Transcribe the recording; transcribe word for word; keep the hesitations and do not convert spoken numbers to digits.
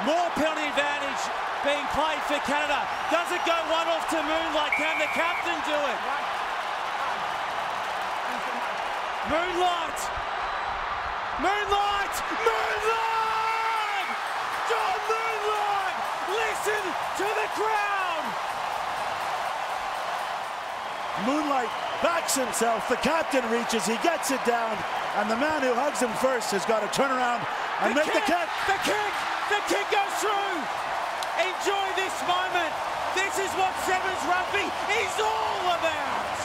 More penalty advantage being played for Canada. Does it go one off to Moonlight? Can the captain do it? Moonlight! Moonlight! Moonlight! John Moonlight! Listen to the crowd! Moonlight backs himself, the captain reaches, he gets it down, and the man who hugs him first has got to turn around and the make kick, the kick. The kick! The kick goes through! Enjoy this moment! This is what Sevens rugby is all about!